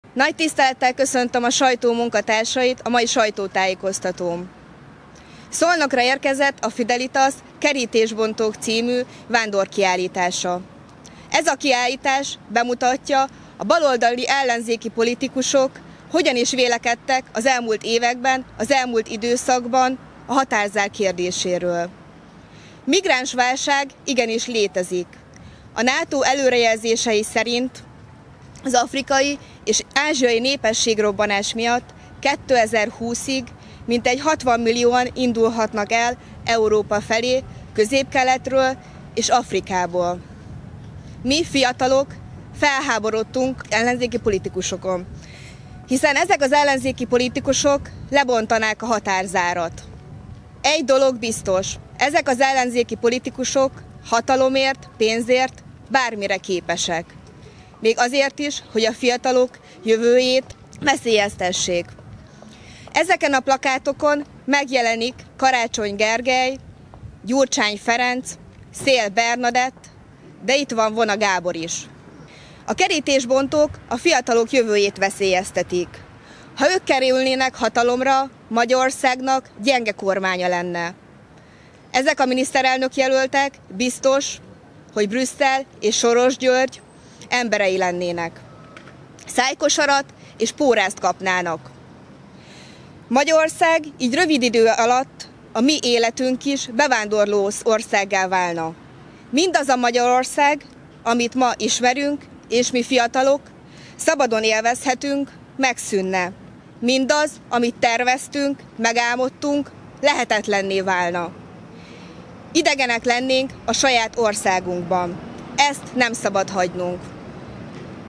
Nagy tisztelettel köszöntöm a sajtó munkatársait a mai sajtótájékoztatón. Szolnokra érkezett a Fidelitas Kerítésbontók című vándorkiállítása. Ez a kiállítás bemutatja, a baloldali ellenzéki politikusok hogyan is vélekedtek az elmúlt években, az elmúlt időszakban a határzár kérdéséről. Migránsválság igenis létezik. A NATO előrejelzései szerint az afrikai és ázsiai népességrobbanás miatt 2020-ig mintegy 60 millióan indulhatnak el Európa felé, Közép-Keletről és Afrikából. Mi fiatalok felháborodtunk ellenzéki politikusokon, hiszen ezek az ellenzéki politikusok lebontanák a határzárat. Egy dolog biztos, ezek az ellenzéki politikusok hatalomért, pénzért bármire képesek. Még azért is, hogy a fiatalok jövőjét veszélyeztessék. Ezeken a plakátokon megjelenik Karácsony Gergely, Gyurcsány Ferenc, Széll Bernadett, de itt van Vona Gábor is. A kerítésbontók a fiatalok jövőjét veszélyeztetik. Ha ők kerülnének hatalomra, Magyarországnak gyenge kormánya lenne. Ezek a miniszterelnök jelöltek biztos, hogy Brüsszel és Soros György emberei lennének. Szájkosarat és pórázt kapnának. Magyarország így rövid idő alatt a mi életünk is bevándorló országgá válna. Mindaz a Magyarország, amit ma ismerünk, és mi fiatalok szabadon élvezhetünk, megszűnne. Mindaz, amit terveztünk, megálmodtunk, lehetetlenné válna. Idegenek lennénk a saját országunkban. Ezt nem szabad hagynunk.